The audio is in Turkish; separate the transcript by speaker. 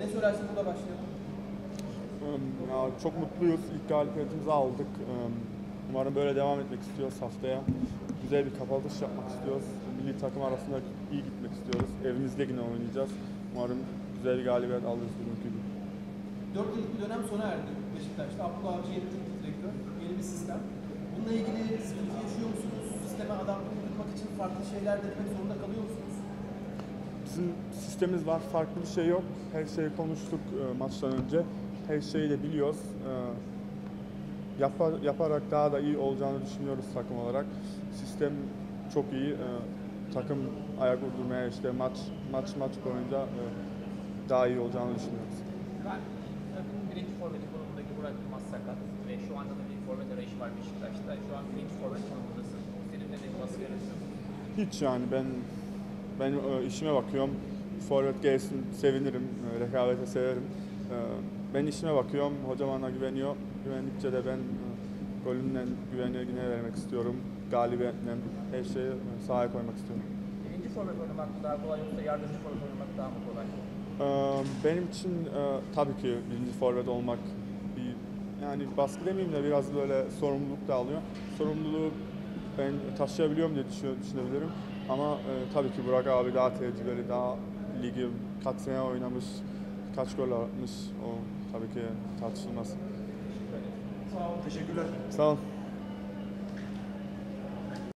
Speaker 1: Ne söylersin, burada başlayalım.
Speaker 2: Ya, çok mutluyuz. İlk galibiyetimizi aldık. Umarım böyle devam etmek istiyoruz haftaya. Güzel bir kapatış yapmak istiyoruz. Milli takım arasında iyi gitmek istiyoruz. Evimizde yine oynayacağız. Umarım güzel bir galibiyet alırız bugünkü gibi.
Speaker 1: 4 yıllık bir dönem sona erdi Beşiktaş'ta. Abdullah Avcı yeni teknik direktör, yeni bir sistem. Bununla ilgili sıkıntı yaşıyor musunuz? Sisteme adapte olmak için farklı şeyler denemek zorunda kalıyor musunuz?
Speaker 2: Bizim sistemimiz var. Farklı bir şey yok. Her şeyi konuştuk maçtan önce. Her şeyi de biliyoruz. Yaparak daha da iyi olacağını düşünüyoruz takım olarak. Sistem çok iyi. Takım ayak uydurmaya işte maç boyunca daha iyi olacağını düşünüyoruz.
Speaker 3: Takımın birinci forveti konumundaki Burak Yılmaz sakat ve şu anda da bir forvet arayışı var Beşiktaş'ta. Şu an birinci forvet konumundasın. Senin de nasıl görüyorsun?
Speaker 2: Hiç yani ben işime bakıyorum. Forvet gelsin sevinirim, rekabete severim. Ben işime bakıyorum, hocam bana güveniyor. Güvendikçe de ben golümle güvenliğine vermek istiyorum. Galibiyetle her şeyi sahaya koymak istiyorum.
Speaker 3: Birinci forvet oynamak mı daha kolay yoksa yardımcı forvet oynamak daha mı kolay?
Speaker 2: Benim için tabii ki birinci forvet olmak yani baskı demeyeyim de biraz böyle sorumluluk da alıyor. Sorumluluğu ben taşıyabiliyorum diye düşünebilirim. Ama tabii ki Burak abi daha tecrübeli, daha ligi kaç sene oynamış, kaç gol atmış. O tabii ki tartışılmaz.
Speaker 1: Sağ olun.
Speaker 4: Teşekkürler.
Speaker 2: Sağ ol.